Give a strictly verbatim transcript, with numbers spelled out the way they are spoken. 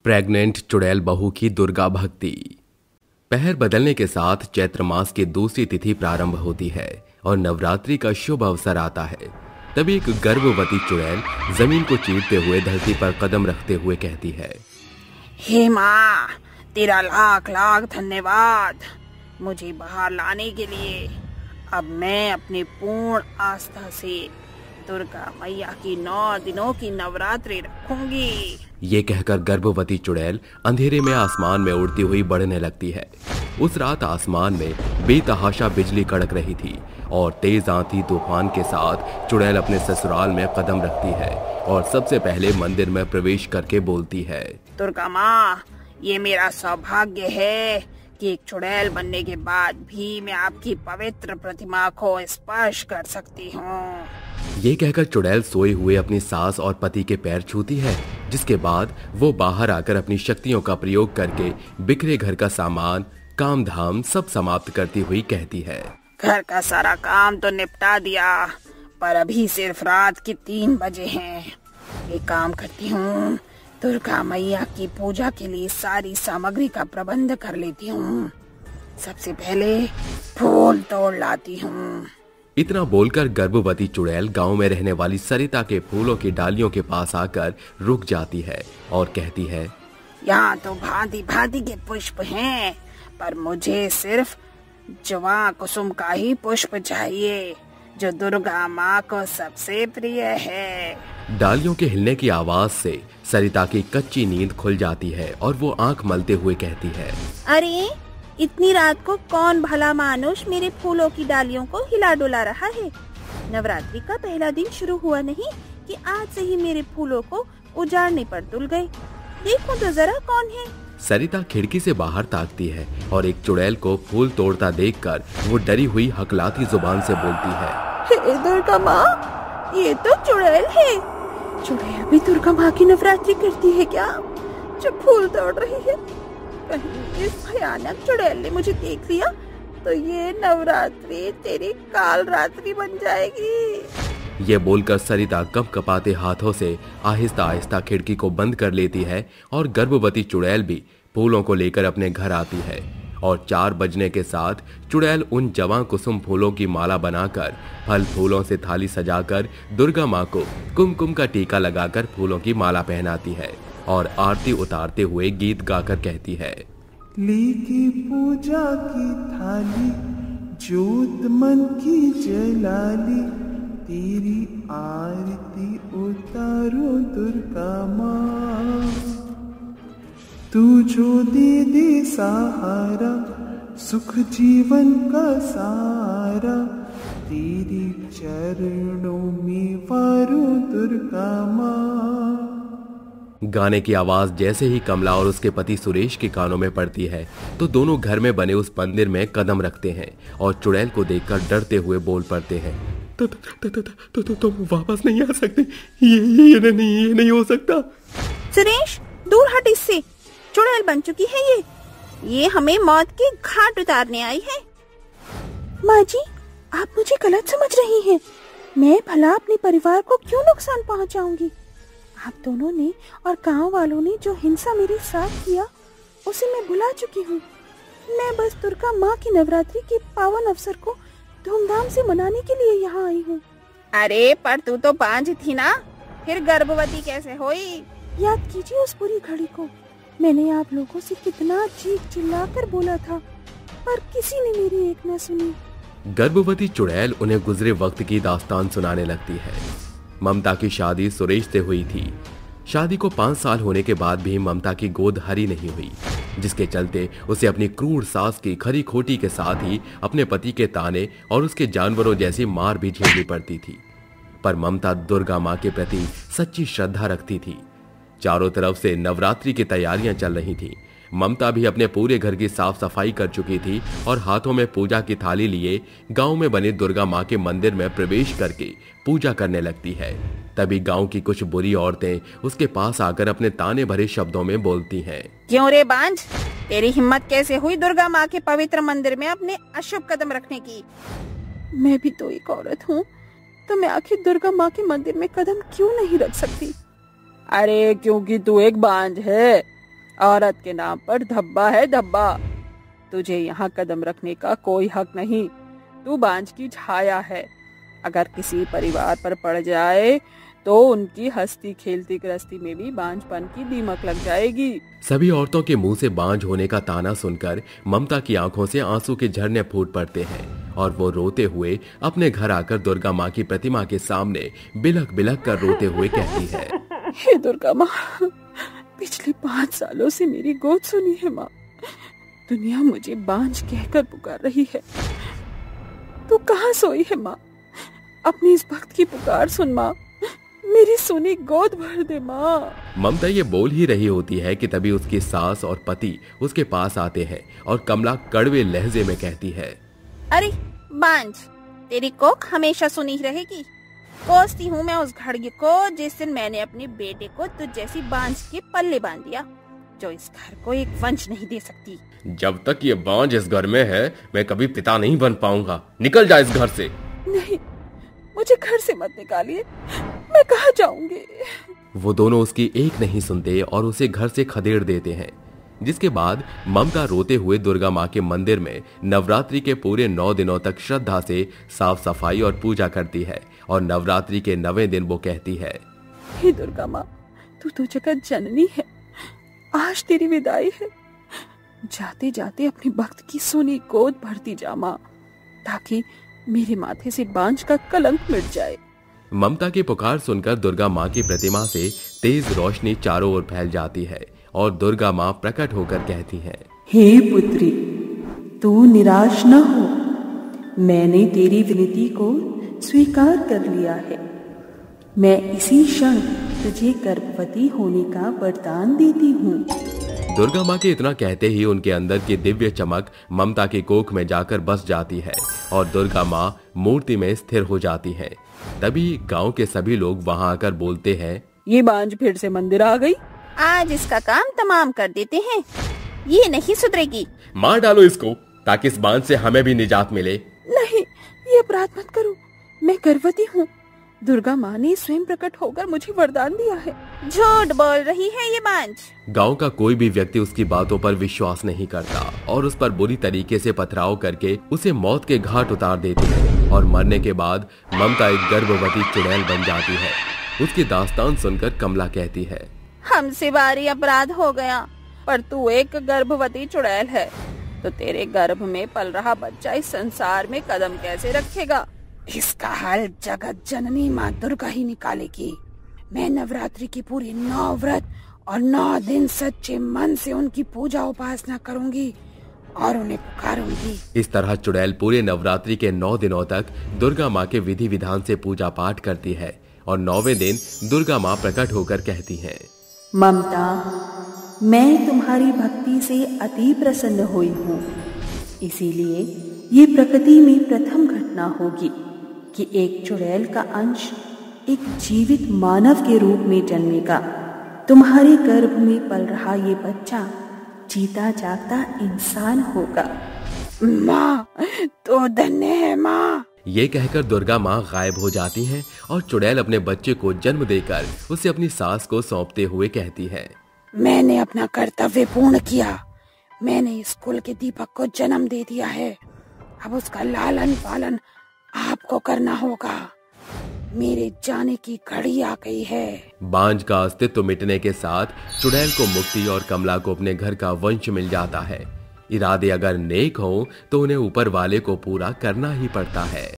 Pregnant चुड़ैल बहू की दुर्गा भक्ति। पहर बदलने के साथ चैत्र मास की दूसरी तिथि प्रारंभ होती है और नवरात्रि का शुभ अवसर आता है। तभी एक गर्भवती चुड़ैल जमीन को चीरते हुए धरती पर कदम रखते हुए कहती है, हे माँ, तेरा लाख लाख धन्यवाद मुझे बाहर लाने के लिए। अब मैं अपनी पूर्ण आस्था से दुर्गा मैया की नौ दिनों की नवरात्रि रखूंगी। ये कहकर गर्भवती चुड़ैल अंधेरे में आसमान में उड़ती हुई बढ़ने लगती है। उस रात आसमान में बेतहाशा बिजली कड़क रही थी और तेज आंधी तूफान के साथ चुड़ैल अपने ससुराल में कदम रखती है और सबसे पहले मंदिर में प्रवेश करके बोलती है, दुर्गा माँ, ये मेरा सौभाग्य है कि एक चुड़ैल बनने के बाद भी मैं आपकी पवित्र प्रतिमा को स्पर्श कर सकती हूँ। ये कहकर चुड़ैल सोए हुए अपनी सास और पति के पैर छूती है, जिसके बाद वो बाहर आकर अपनी शक्तियों का प्रयोग करके बिखरे घर का सामान, काम धाम सब समाप्त करती हुई कहती है, घर का सारा काम तो निपटा दिया, पर अभी सिर्फ रात के तीन बजे हैं। एक काम करती हूँ, दुर्गा मैया की पूजा के लिए सारी सामग्री का प्रबंध कर लेती हूँ। सबसे पहले फूल तोड़ लाती हूँ। इतना बोलकर गर्भवती चुड़ैल गांव में रहने वाली सरिता के फूलों की डालियों के पास आकर रुक जाती है और कहती है, यहाँ तो भांति भांति के पुष्प हैं, पर मुझे सिर्फ जवा कुसुम का ही पुष्प चाहिए, जो दुर्गा माँ को सबसे प्रिय है। डालियों के हिलने की आवाज से सरिता की कच्ची नींद खुल जाती है और वो आंख मलते हुए कहती है, अरे इतनी रात को कौन भला मानुष मेरे फूलों की डालियों को हिला डुला रहा है? नवरात्रि का पहला दिन शुरू हुआ नहीं कि आज से ही मेरे फूलों को उजाड़ने पर तुल गए। देखो तो जरा कौन है। सरिता खिड़की से बाहर ताकती है और एक चुड़ैल को फूल तोड़ता देखकर वो डरी हुई हकलाती जुबान से बोलती है, हे दुर्गा माँ, ये तो चुड़ैल है। चुड़ैल भी दुर्गा माँ की नवरात्रि करती है क्या, जो फूल तोड़ रही है? कहीं इस भयानक चुड़ैल ने मुझे देख लिया तो ये नवरात्रि तेरी काल रात्रि बन जाएगी। ये बोलकर सरिता कपकपाते हाथों से आहिस्ता आहिस्ता खिड़की को बंद कर लेती है और गर्भवती चुड़ैल भी फूलों को लेकर अपने घर आती है। और चार बजने के साथ चुड़ैल उन जवां कुसुम फूलों की माला बनाकर फल फूलों से थाली सजाकर दुर्गा माँ को कुमकुम का टीका लगाकर फूलों की माला पहनाती है और आरती उतारते हुए गीत गाकर कहती है, लेके पूजा की थाली, जोत मन की जलाली, तेरी आरती उतारो दुर्गा माँ। तू जो दे दे सहारा, सुख जीवन का सारा, तेरे चरणों में वारो दुर्गा माँ। गाने की आवाज जैसे ही कमला और उसके पति सुरेश के कानों में पड़ती है तो दोनों घर में बने उस मंदिर में कदम रखते हैं और चुड़ैल को देखकर डरते हुए बोल पड़ते हैं, तो तो तो तो तो, तो, तो वापस नहीं आ सकते, ये ये, ये नहीं ये नहीं हो सकता। सुरेश, दूर हट इससे, चुड़ैल बन चुकी है ये ये हमें मौत के घाट उतारने आई है। माँ जी, आप मुझे गलत समझ रही हैं। मैं भला अपने परिवार को क्यों नुकसान पहुँचाऊंगी? आप दोनों ने और गांव वालों ने जो हिंसा मेरे साथ किया उसे मैं भुला चुकी हूँ। मैं बस दुर्गा माँ की नवरात्रि के पावन अवसर को धूमधाम से मनाने के लिए यहाँ आई हूँ। अरे पर तू तो बांझ थी ना, फिर गर्भवती कैसे हुई? याद कीजिए उस पूरी घड़ी को। मैंने आप लोगों से कितना चीख चिल्लाकर बोला था, पर किसी ने मेरी एक न सुनी। गर्भवती चुड़ैल उन्हें गुजरे वक्त की दास्तान सुनाने लगती है। ममता की शादी सुरेश से हुई थी। शादी को पांच साल होने के बाद भी ममता की गोद हरी नहीं हुई, जिसके चलते उसे अपनी क्रूर सास की खरी खोटी के साथ ही अपने पति के ताने और उसके जानवरों जैसी मार भी झेलनी पड़ती थी। पर ममता दुर्गा माँ के प्रति सच्ची श्रद्धा रखती थी। चारों तरफ से नवरात्रि की तैयारियां चल रही थी। ममता भी अपने पूरे घर की साफ सफाई कर चुकी थी और हाथों में पूजा की थाली लिए गांव में बने दुर्गा माँ के मंदिर में प्रवेश करके पूजा करने लगती है। तभी गांव की कुछ बुरी औरतें उसके पास आकर अपने ताने भरे शब्दों में बोलती हैं, क्यों रे बांझ, तेरी हिम्मत कैसे हुई दुर्गा माँ के पवित्र मंदिर में अपने अशुभ कदम रखने की? मैं भी तो एक औरत हूँ, तो मैं आखिर दुर्गा माँ के मंदिर में कदम क्यों नहीं रख सकती? अरे क्योंकि तू एक बांझ है, औरत के नाम पर धब्बा है धब्बा। तुझे यहाँ कदम रखने का कोई हक नहीं। तू बांझ की छाया है। अगर किसी परिवार पर पड़ जाए तो उनकी हंसती खेलती गृहस्थी में भी बांझपन की दीमक लग जाएगी। सभी औरतों के मुंह से बांझ होने का ताना सुनकर ममता की आंखों से आंसू के झरने फूट पड़ते हैं और वो रोते हुए अपने घर आकर दुर्गा माँ की प्रतिमा के सामने बिलख बिलख कर रोते हुए कहती है, हे दुर्गा माँ, पिछले पाँच सालों से मेरी गोद सुनी है माँ। दुनिया मुझे बांझ कहकर पुकार रही है। तू कहाँ सोई है माँ? अपनी इस भक्त की पुकार सुन माँ। मेरी सुनी गोद भर दे माँ। ममता ये बोल ही रही होती है कि तभी उसकी सास और पति उसके पास आते हैं और कमला कड़वे लहजे में कहती है, अरे बांझ, तेरी कोख हमेशा सुनी रहेगी। कोसती हूँ मैं उस घड़ी को जिस दिन मैंने अपने बेटे को तुझ जैसी बांझ के पल्ले बांध दिया, जो इस घर को एक वंश नहीं दे सकती। जब तक ये बांझ इस घर में है मैं कभी पिता नहीं बन पाऊंगा। निकल जा इस घर से। नहीं, मुझे घर से मत निकालिए। मैं कहाँ जाऊंगी? वो दोनों उसकी एक नहीं सुनते और उसे घर से खदेड़ देते हैं। जिसके बाद ममता रोते हुए दुर्गा माँ के मंदिर में नवरात्रि के पूरे नौ दिनों तक श्रद्धा से साफ सफाई और पूजा करती है और नवरात्रि के नवें दिन वो कहती है, हे दुर्गा माँ, तू तो जगत जननी है। आज तेरी विदाई है। जाते जाते अपने भक्त की सोनी गोद भरती जा माँ, ताकि मेरे माथे से बांझ का कलंक मिट जाए। ममता की पुकार सुनकर दुर्गा माँ की प्रतिमा से तेज रोशनी चारों ओर फैल जाती है और दुर्गा माँ प्रकट होकर कहती है, हे पुत्री, तू निराश न हो। मैंने तेरी विनती को स्वीकार कर लिया है। मैं इसी क्षण तुझे गर्भवती होने का वरदान देती हूँ। दुर्गा माँ के इतना कहते ही उनके अंदर की दिव्य चमक ममता की कोख में जाकर बस जाती है और दुर्गा माँ मूर्ति में स्थिर हो जाती है। तभी गांव के सभी लोग वहां आकर बोलते हैं, ये बांझ फिर से मंदिर आ गई। आज इसका काम तमाम कर देते हैं। ये नहीं सुधरेगी। मार डालो इसको ताकि इस बांझ से हमें भी निजात मिले। नहीं, ये अपराध मत करो। मैं गर्भवती हूँ। दुर्गा माँ ने स्वयं प्रकट होकर मुझे वरदान दिया है। झूठ बोल रही है ये बांझ। गांव का कोई भी व्यक्ति उसकी बातों पर विश्वास नहीं करता और उस पर बुरी तरीके से पथराव करके उसे मौत के घाट उतार देते हैं और मरने के बाद ममता एक गर्भवती चुड़ैल बन जाती है। उसकी दास्तान सुनकर कमला कहती है, हमसे भारी अपराध हो गया, पर तू एक गर्भवती चुड़ैल है, तो तेरे गर्भ में पल रहा बच्चा इस संसार में कदम कैसे रखेगा? इसका हल जगत जननी माँ दुर्गा ही निकालेगी। मैं नवरात्रि की पूरी नौ व्रत और नौ दिन सच्चे मन से उनकी पूजा उपासना करूंगी और उन्हें पुकारूंगी। इस तरह चुड़ैल पूरे नवरात्रि के नौ दिनों तक दुर्गा माँ के विधि विधान से पूजा पाठ करती है और नौवें दिन दुर्गा माँ प्रकट होकर कहती है, ममता, मैं तुम्हारी भक्ति से अति प्रसन्न हुई हूँ। इसीलिए ये प्रकृति में प्रथम घटना होगी कि एक चुड़ैल का अंश एक जीवित मानव के रूप में जन्मेगा। तुम्हारे गर्भ में पल रहा ये बच्चा जीता जागता इंसान होगा। माँ, तो धन्य है माँ। ये कहकर दुर्गा माँ गायब हो जाती हैं और चुड़ैल अपने बच्चे को जन्म देकर उसे अपनी सास को सौंपते हुए कहती है, मैंने अपना कर्तव्य पूर्ण किया। मैंने इस कुल के दीपक को जन्म दे दिया है। अब उसका लालन पालन आपको करना होगा। मेरे जाने की घड़ी आ गई है। बांझ का अस्तित्व मिटने के साथ चुड़ैल को मुक्ति और कमला को अपने घर का वंश मिल जाता है। इरादे अगर नेक हो तो उन्हें ऊपर वाले को पूरा करना ही पड़ता है।